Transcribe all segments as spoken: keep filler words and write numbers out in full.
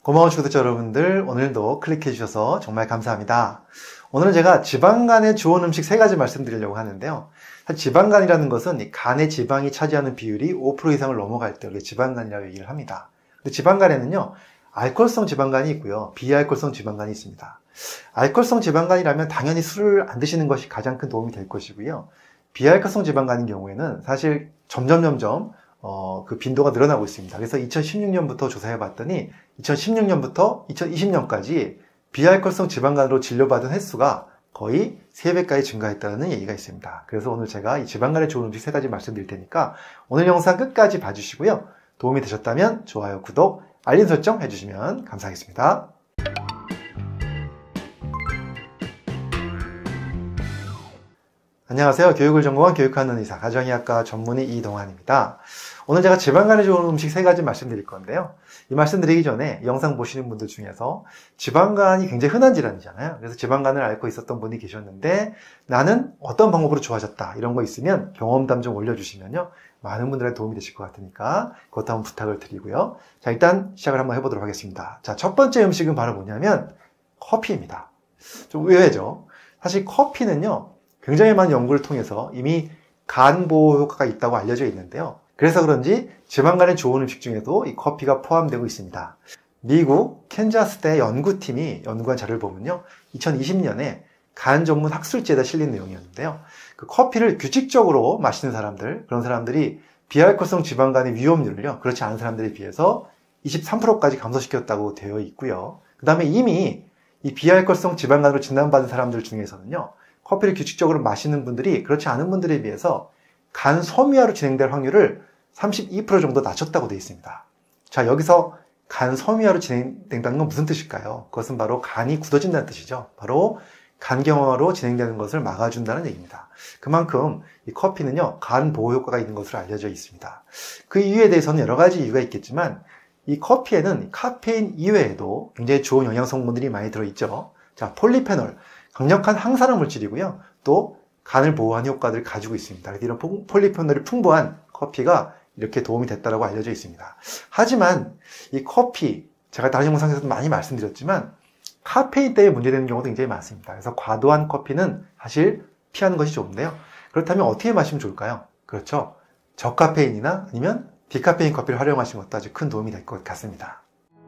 고마운 구독자 여러분들, 오늘도 클릭해 주셔서 정말 감사합니다. 오늘은 제가 지방간에 좋은 음식 세 가지 말씀드리려고 하는데요. 사실 지방간이라는 것은 이 간의 지방이 차지하는 비율이 오 퍼센트 이상을 넘어갈 때 우리가 지방간이라고 얘기를 합니다. 근데 지방간에는요, 알코올성 지방간이 있고요, 비알코올성 지방간이 있습니다. 알코올성 지방간이라면 당연히 술을 안 드시는 것이 가장 큰 도움이 될 것이고요. 비알코올성 지방간인 경우에는 사실 점점 점점 어, 그 빈도가 늘어나고 있습니다. 그래서 이천십육 년부터 조사해 봤더니 이천십육 년부터 이천이십 년까지 비알코올성 지방간으로 진료받은 횟수가 거의 세 배까지 증가했다는 얘기가 있습니다. 그래서 오늘 제가 이 지방간에 좋은 음식 세 가지 말씀드릴 테니까 오늘 영상 끝까지 봐주시고요. 도움이 되셨다면 좋아요, 구독, 알림 설정 해주시면 감사하겠습니다. 안녕하세요. 교육을 전공한 교육하는 의사, 가정의학과 전문의 이동환입니다. 오늘 제가 지방간에 좋은 음식 세 가지 말씀드릴 건데요. 이 말씀 드리기 전에 영상 보시는 분들 중에서 지방간이 굉장히 흔한 질환이잖아요. 그래서 지방간을 앓고 있었던 분이 계셨는데 나는 어떤 방법으로 좋아졌다, 이런 거 있으면 경험담 좀 올려주시면요, 많은 분들의 도움이 되실 것 같으니까 그것도 한번 부탁을 드리고요. 자, 일단 시작을 한번 해보도록 하겠습니다. 자, 첫 번째 음식은 바로 뭐냐면 커피입니다. 좀 의외죠. 사실 커피는요, 굉장히 많은 연구를 통해서 이미 간 보호 효과가 있다고 알려져 있는데요. 그래서 그런지 지방간에 좋은 음식 중에도 이 커피가 포함되고 있습니다. 미국 캔자스대 연구팀이 연구한 자료를 보면요, 이천이십 년에 간 전문 학술지에다 실린 내용이었는데요. 그 커피를 규칙적으로 마시는 사람들, 그런 사람들이 비알코올성 지방간의 위험률을요, 그렇지 않은 사람들에 비해서 이십삼 퍼센트까지 감소시켰다고 되어 있고요. 그 다음에 이미 이 비알코올성 지방간으로 진단받은 사람들 중에서는요, 커피를 규칙적으로 마시는 분들이 그렇지 않은 분들에 비해서 간 섬유화로 진행될 확률을 삼십이 퍼센트 정도 낮췄다고 되어 있습니다. 자, 여기서 간 섬유화로 진행된다는 건 무슨 뜻일까요? 그것은 바로 간이 굳어진다는 뜻이죠. 바로 간경화로 진행되는 것을 막아준다는 얘기입니다. 그만큼 이 커피는요, 간 보호 효과가 있는 것으로 알려져 있습니다. 그 이유에 대해서는 여러 가지 이유가 있겠지만 이 커피에는 카페인 이외에도 굉장히 좋은 영양 성분들이 많이 들어있죠. 자, 폴리페놀, 강력한 항산화 물질이고요. 또 간을 보호하는 효과들을 가지고 있습니다. 그래서 이런 폴리페놀이 풍부한 커피가 이렇게 도움이 됐다고 알려져 있습니다. 하지만 이 커피, 제가 다른 영상에서도 많이 말씀드렸지만 카페인 때문에 문제되는 경우도 굉장히 많습니다. 그래서 과도한 커피는 사실 피하는 것이 좋은데요. 그렇다면 어떻게 마시면 좋을까요? 그렇죠. 저카페인이나 아니면 디카페인 커피를 활용하시는 것도 아주 큰 도움이 될 것 같습니다.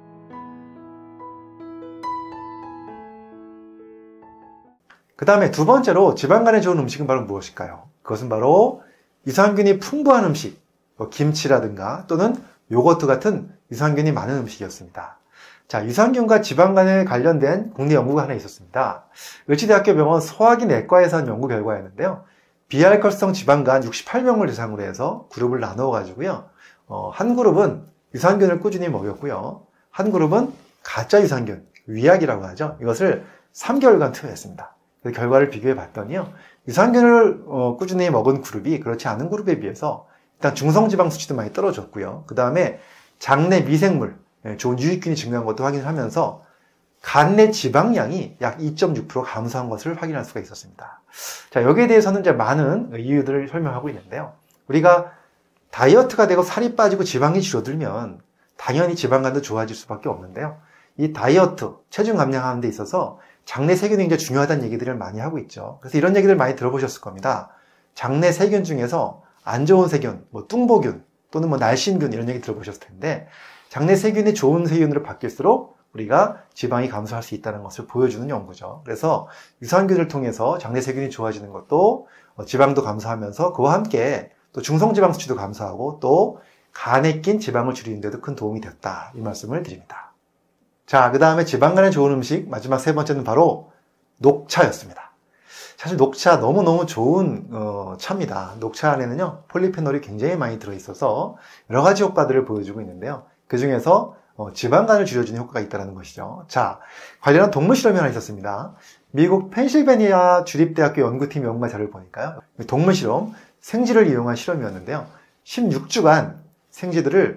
그 다음에 두 번째로 지방간에 좋은 음식은 바로 무엇일까요? 그것은 바로 유산균이 풍부한 음식, 뭐 김치라든가 또는 요거트 같은 유산균이 많은 음식이었습니다. 자, 유산균과 지방간에 관련된 국내 연구가 하나 있었습니다. 을지대학교 병원 소화기 내과에서 한 연구 결과였는데요. 비알코올성 지방간 육십팔 명을 대상으로 해서 그룹을 나누어 가지고요. 어, 한 그룹은 유산균을 꾸준히 먹였고요. 한 그룹은 가짜 유산균, 위약이라고 하죠. 이것을 삼 개월간 투여했습니다. 그 결과를 비교해 봤더니요, 유산균을 어, 꾸준히 먹은 그룹이 그렇지 않은 그룹에 비해서 일단 중성지방 수치도 많이 떨어졌고요. 그 다음에 장내 미생물, 좋은 유익균이 증가한 것도 확인을 하면서 간 내 지방량이 약 이 점 육 퍼센트 감소한 것을 확인할 수가 있었습니다. 자, 여기에 대해서는 이제 많은 이유들을 설명하고 있는데요. 우리가 다이어트가 되고 살이 빠지고 지방이 줄어들면 당연히 지방간도 좋아질 수밖에 없는데요. 이 다이어트, 체중 감량하는 데 있어서 장내 세균이 굉장히 중요하다는 얘기들을 많이 하고 있죠. 그래서 이런 얘기들 많이 들어보셨을 겁니다. 장내 세균 중에서 안 좋은 세균, 뭐 뚱보균 또는 뭐 날씬균, 이런 얘기 들어보셨을 텐데, 장내 세균이 좋은 세균으로 바뀔수록 우리가 지방이 감소할 수 있다는 것을 보여주는 연구죠. 그래서 유산균을 통해서 장내 세균이 좋아지는 것도 지방도 감소하면서 그와 함께 또 중성지방 수치도 감소하고 또 간에 낀 지방을 줄이는 데도 큰 도움이 됐다, 이 말씀을 드립니다. 자, 그 다음에 지방간에 좋은 음식, 마지막 세 번째는 바로 녹차였습니다. 사실 녹차 너무너무 좋은 어, 차입니다. 녹차 안에는요, 폴리페놀이 굉장히 많이 들어있어서 여러 가지 효과들을 보여주고 있는데요. 그 중에서 어, 지방간을 줄여주는 효과가 있다는 것이죠. 자, 관련한 동물 실험이 하나 있었습니다. 미국 펜실베니아 주립대학교 연구팀 연구한 자료를 보니까요, 동물 실험, 생쥐를 이용한 실험이었는데요. 십육 주간 생쥐들을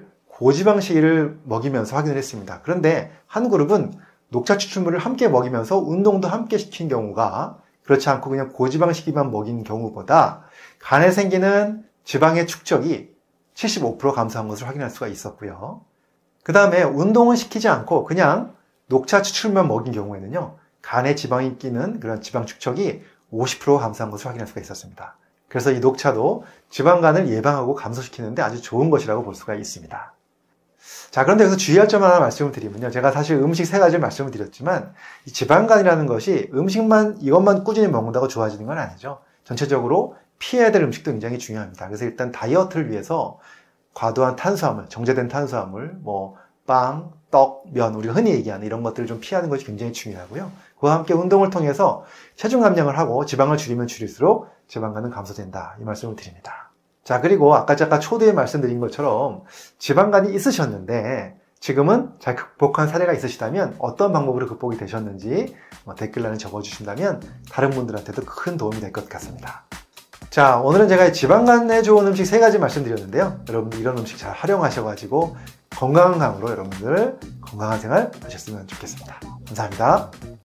고지방식을 먹이면서 확인을 했습니다. 그런데 한 그룹은 녹차 추출물을 함께 먹이면서 운동도 함께 시킨 경우가, 그렇지 않고 그냥 고지방식만 먹인 경우보다 간에 생기는 지방의 축적이 칠십오 퍼센트 감소한 것을 확인할 수가 있었고요. 그 다음에 운동은 시키지 않고 그냥 녹차 추출만 먹인 경우에는요, 간에 지방이 끼는 그런 지방 축적이 오십 퍼센트 감소한 것을 확인할 수가 있었습니다. 그래서 이 녹차도 지방간을 예방하고 감소시키는데 아주 좋은 것이라고 볼 수가 있습니다. 자, 그런데 여기서 주의할 점 하나 말씀을 드리면요, 제가 사실 음식 세 가지를 말씀을 드렸지만 이 지방간이라는 것이 음식만 이것만 꾸준히 먹는다고 좋아지는 건 아니죠. 전체적으로 피해야 될 음식도 굉장히 중요합니다. 그래서 일단 다이어트를 위해서 과도한 탄수화물, 정제된 탄수화물, 뭐 빵, 떡, 면, 우리가 흔히 얘기하는 이런 것들을 좀 피하는 것이 굉장히 중요하고요. 그와 함께 운동을 통해서 체중 감량을 하고 지방을 줄이면 줄일수록 지방간은 감소된다, 이 말씀을 드립니다. 자, 그리고 아까 잠깐 초두에 말씀드린 것처럼 지방간이 있으셨는데 지금은 잘 극복한 사례가 있으시다면 어떤 방법으로 극복이 되셨는지 댓글란에 적어주신다면 다른 분들한테도 큰 도움이 될 것 같습니다. 자, 오늘은 제가 지방간에 좋은 음식 세 가지 말씀드렸는데요. 여러분들 이런 음식 잘 활용하셔가지고 건강한 강으로 여러분들 건강한 생활 하셨으면 좋겠습니다. 감사합니다.